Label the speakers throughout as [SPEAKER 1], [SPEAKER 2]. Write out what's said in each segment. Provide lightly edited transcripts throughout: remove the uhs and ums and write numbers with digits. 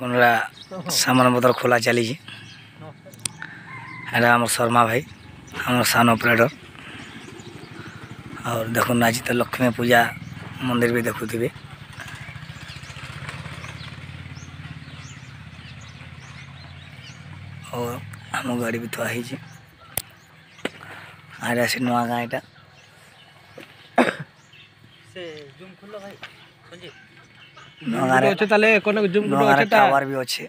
[SPEAKER 1] देखा सामान पत्र खोला चली आम शर्मा भाई आम सान ऑपरेटर और देखो आज तो लक्ष्मी पूजा मंदिर भी देखुवे और आम गाड़ी भी थोड़ा आड़े से नुआ गाँ यहाँ टावर भी अच्छे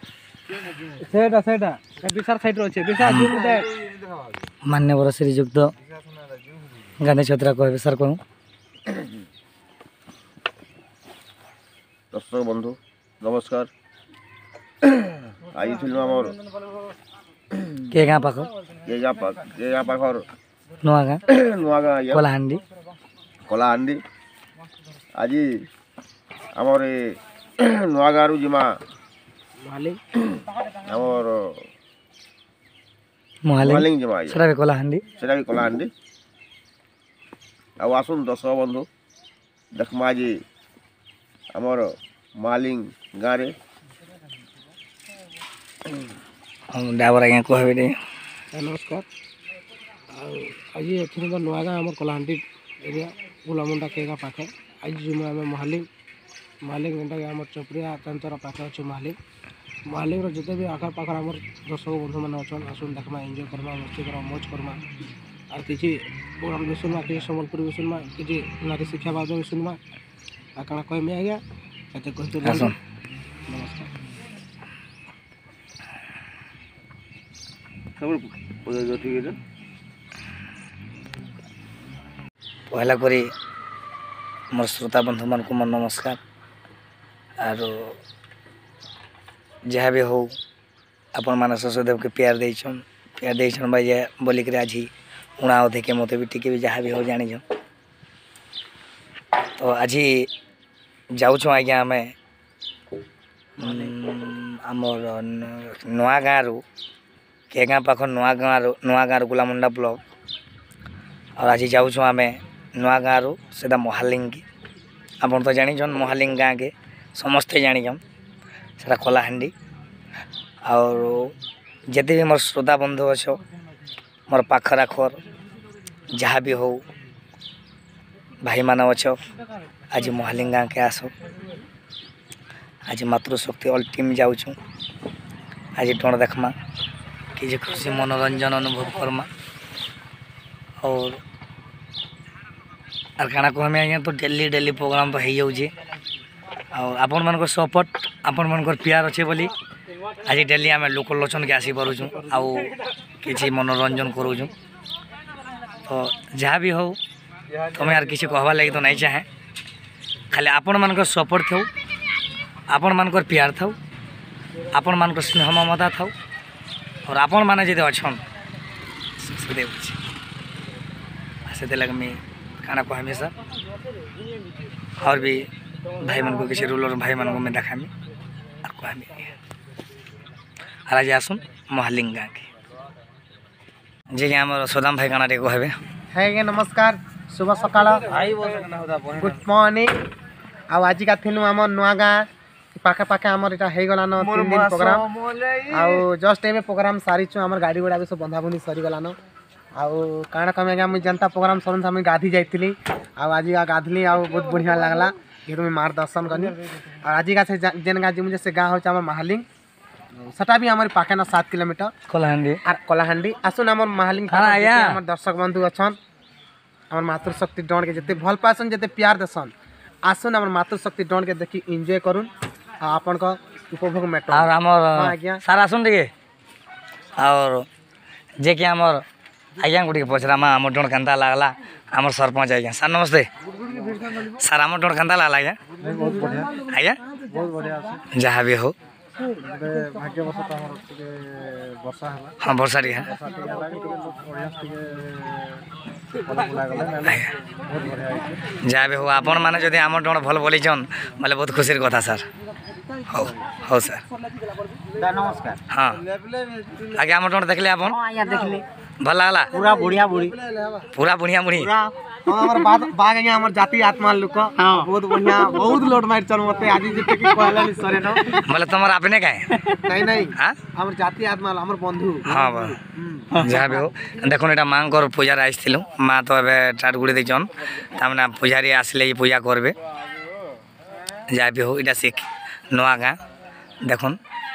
[SPEAKER 1] मान्यवर श्रीजुक्त गांधी छत्रा कहे सर कहूँ
[SPEAKER 2] दर्शक बंधु नमस्कार आई
[SPEAKER 1] के गाँ पाख नुआ गाँ कलाहांडी
[SPEAKER 2] कलाहांडी आज आमर नुआ गाँ रु जिमा आमर महालिंग जिमा
[SPEAKER 1] सेटा भी कलाहांडी
[SPEAKER 2] आसुन दर्शक बंधु देखमा आज आमर महालिंग गाँव रे
[SPEAKER 1] डाबर आज्ञा कहबे
[SPEAKER 3] नमस्कार आज एक्चुअली नुआ गाँ आम कलाहांडी एरिया गुलामुंडा केगा पाखे आज जो आम महालिंग जेनटा आम चपरिया तंतर पाखे अच्छे महालिंग जिते भी आखा पाखर आम दर्शक बंधु मैंने अच्छन आसुन देखमा एंजॉय करमा मस्ती करमा मौज करमा और किसी प्रोग्राम भी सुनवा किसी सम्बलपुर भी सुनवा किसी नारी शिक्षा बाद भी सुनवा आ कण कहमी आज्ञा कहते कहते नमस्कार
[SPEAKER 1] पहला करी मोर श्रोता बंधु मान को मोर नमस्कार और जहाँ भी हो आपण मान शशदेव के प्यार देछन भाई बोलिक आज उणा अधे के मत भी टिके भी जहाँ भी हो जानी तो आज जाऊँ आज्ञा आम आमर नुआ गाँ रु के गाँ पाख नुआ गाँ गुलामुंडा ब्लॉक और आज जाऊँ आम नुआ गाँ रु सीधा महालिंग की आप तो जान महालिंग गाँ के समस्ते जान सेटा कलाहांडी और जिते भी मोर श्रोता बंधु अच्छ मोर पाखर आखर जहाँ भी हो भाई मान अच्छ आज महालिंग गाँ के आस आज मातृशक्ति ऑल टीम जाऊँ आज टोण देखमा कि खुशी मनोरंजन अनुभव करमा और काना कहमे आज्ञा तो डेली प्रोग्राम तो हो जाऊे आपण मान सपोर्ट आपण मान प्यार अच्छे बोली आज डेली आम लोकलोचन के आसी पारुँ आउ कि मनोरंजन करूँ तो जहाँ भी हो तुम्हें यार किसी कहवा लगी तो नहीं चाहे खाली आपण मान सपोर्ट था आपण मान प्यार था आपण मान स्नेह ममता था और आपण मैंने जी अच्छन से लगे मुझे खाना कहमी सर और भी भाई मन को किसी रूलर भाई मन को मैं देखामी और कहमी और आज आसुन महालिंग गाँ के जी आम सदाम भाई काना कहबे
[SPEAKER 3] है नमस्कार शुभ सकाल गुड मॉर्निंग आज का थी आम नुआ गाँ पाखे पाखे आमर इटा हो गलान 3 दिन प्रोग्राम आउ जस्ट एवं प्रोग्राम सारीचु आम गाड़ी गुड़ा भी सब बंधाबुंधी सरी गलान आउ काण कमे मुझे जनता प्रोग्राम सर मुझे गाधी जाइली आज गाधली बहुत बढ़िया लगला ये मुझे मार दर्शन कनी और आज का से जेन गाँ मुझे से गाँ हो महालिंग सेटा भी हमारे पाखे ना 7 किलोमीटर कलाहांडी आसुन आम महालिंग दर्शक बंधु अच्छन आम मातृशक्ति डण के जिते भल पासन जिते प्यार देसन आसुन आम मातृशक्ति डण के देखी एंजॉय करूँ आपन का उपभोग मेट
[SPEAKER 1] और आमर सार आसुन टे और जे कि आमर आज्ञा गुटी पचरा माँ आम डण केन्ता लागला आमर सरपंच आज्ञा सर नमस्ते सर आम डण केन्ता लागला आज्ञा आज्ञा जहाँ भी हो हाँ वर्षा टी जहाँ भी हो आपण मैंने जब आम डण भल बोलीचन बोले बहुत खुशी कथा सर हो सर
[SPEAKER 3] नमस्कार
[SPEAKER 1] हाँ आगे आम डण देखले आप भल लागला
[SPEAKER 3] पूरा बढ़िया बुढ़ी
[SPEAKER 1] पूरा बढ़िया मुड़ी
[SPEAKER 3] पूरा हमर बाग आज्ञा हमर जाति आत्मा लोक बहुत बढ़िया बहुत लोड मार चल मते आज जते कि कहला नि सरे न
[SPEAKER 1] बोले तुम अपने का
[SPEAKER 3] नहीं नहीं
[SPEAKER 1] हाँ
[SPEAKER 3] हमर जाति आत्मा हमर बंधु
[SPEAKER 1] हाँ जहाँ भी हो देखो यहाँ माँ को पूजा आसलु माँ तो ए टाट गुड़ी देन तमें पूजारी आसले पूजा करबे जहाँ भी हो यहाँ शिख नुआ गाँ देखुन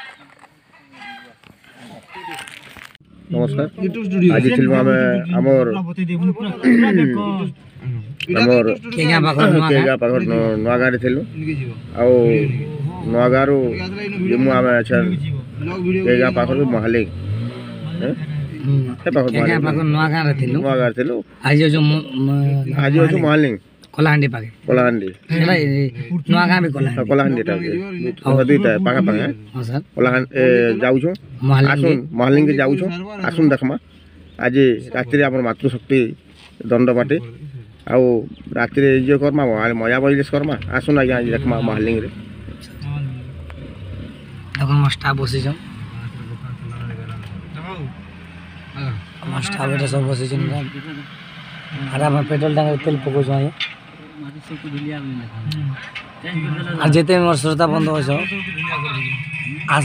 [SPEAKER 2] नमस्कार आज थिलु आमे हमर केगा पाखर नुआ गाँव थिलु आ नुआ गाँव जिमु आमे अछन केगा पाखर महालिंग
[SPEAKER 1] नुआ
[SPEAKER 2] गाँव थिलु
[SPEAKER 1] आज जो
[SPEAKER 2] महालिंग
[SPEAKER 1] कलाहांडी पाके
[SPEAKER 2] कलाहांडी
[SPEAKER 1] नुआ गाँव भी
[SPEAKER 2] कलाहांडी टा दुईटा पाखा पाखा
[SPEAKER 1] हाँ सर
[SPEAKER 2] कलाहांड जाऊँ आसुन महालिंग के जाऊँ आसुन देखमा आज राति आम मातृशक्ति दंड बाटे आउ राति ये करमा मजा बजलिस करमा आसुन आज्ञा देखमा महालिंग रे
[SPEAKER 1] देखो हम स्टाफ बसी स्टाफ एटा सब बसी आधा पेट्रोल टांगे तेल पकाउछ आए आ जेते मोर श्रोता बंधु अछ आस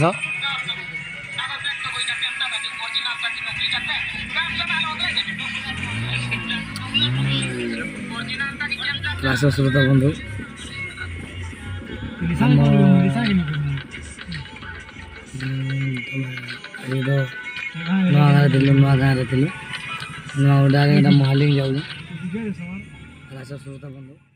[SPEAKER 1] श्रोता बंधु नुआ गाँव नुआ महालिंग जाऊ श्रोता बंधु।